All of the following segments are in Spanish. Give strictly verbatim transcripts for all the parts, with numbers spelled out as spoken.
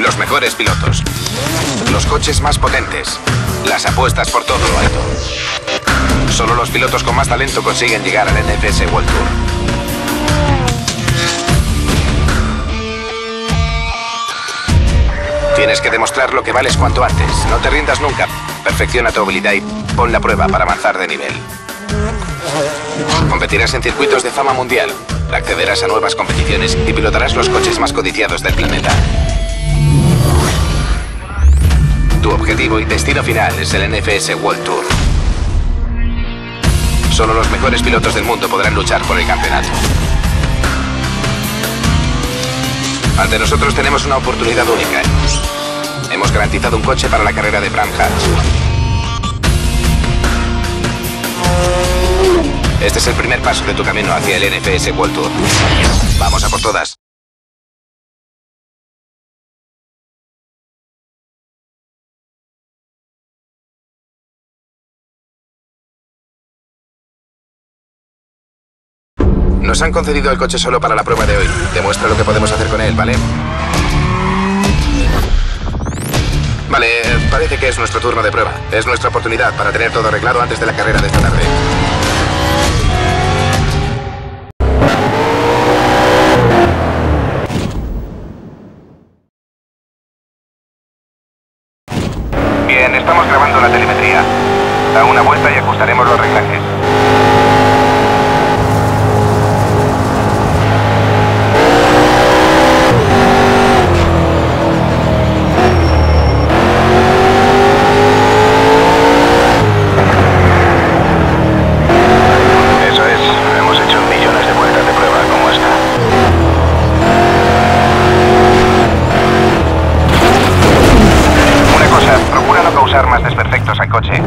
Los mejores pilotos. Los coches más potentes. Las apuestas por todo lo alto. Solo los pilotos con más talento consiguen llegar al N F S World Tour. Tienes que demostrar lo que vales cuanto antes. No te rindas nunca. Perfecciona tu habilidad y pon la prueba para avanzar de nivel. Competirás en circuitos de fama mundial. Accederás a nuevas competiciones y pilotarás los coches más codiciados del planeta. Tu objetivo y destino final es el N F S World Tour. Solo los mejores pilotos del mundo podrán luchar por el campeonato. Ante nosotros tenemos una oportunidad única. Hemos garantizado un coche para la carrera de Bram Hatch. Este es el primer paso de tu camino hacia el N F S World Tour. Vamos a por todas. Nos han concedido el coche solo para la prueba de hoy. Demuestra lo que podemos hacer con él, ¿vale? Vale, parece que es nuestro turno de prueba. Es nuestra oportunidad para tener todo arreglado antes de la carrera de esta tarde. Bien, estamos grabando la telemetría. Da una vuelta y ajustaremos los reglajes. Más desperfectos al coche.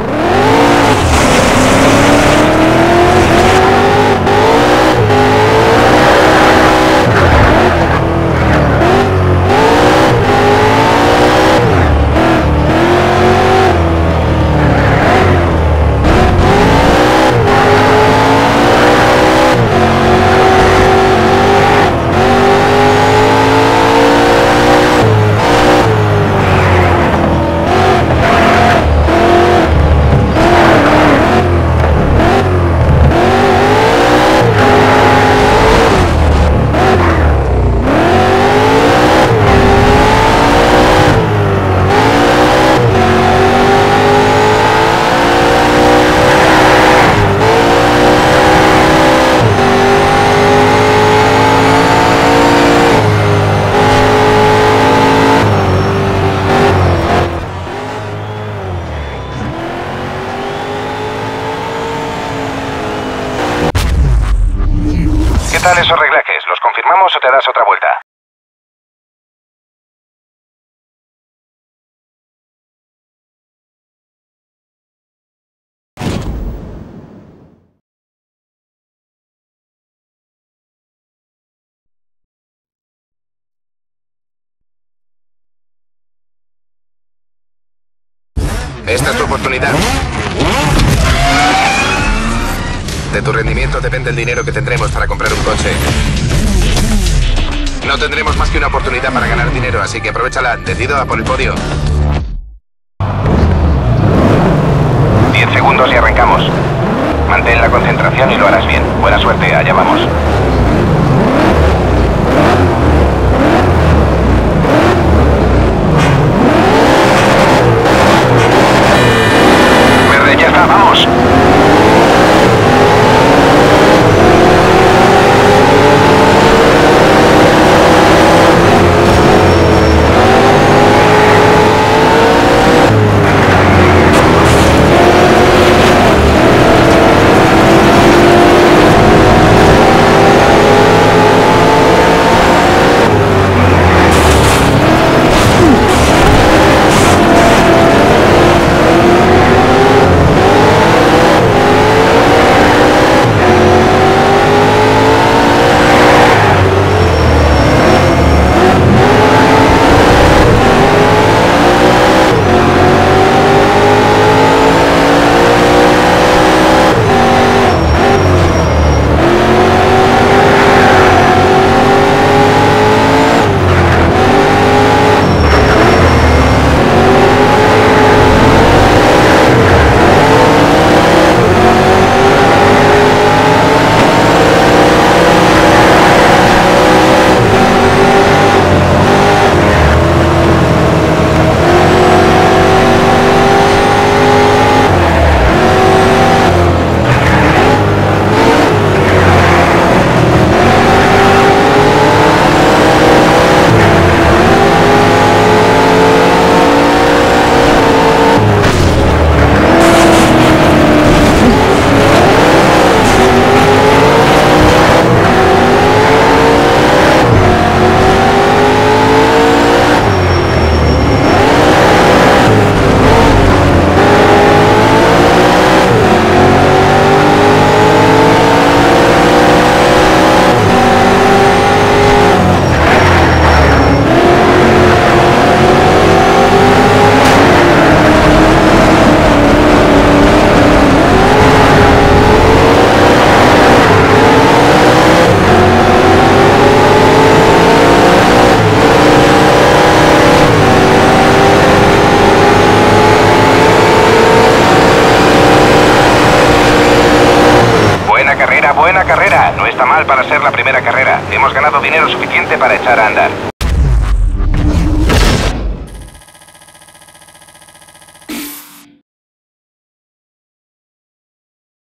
¿Qué tal esos reglajes? ¿Los confirmamos o te das otra vuelta? Esta es tu oportunidad. De tu rendimiento depende el dinero que tendremos para comprar un coche. No tendremos más que una oportunidad para ganar dinero, así que aprovéchala. Decido a por el podio. Diez segundos y arrancamos. Mantén la concentración y lo harás bien. Buena suerte, allá vamos. Verde, ya está, vamos. Hemos ganado dinero suficiente para echar a andar.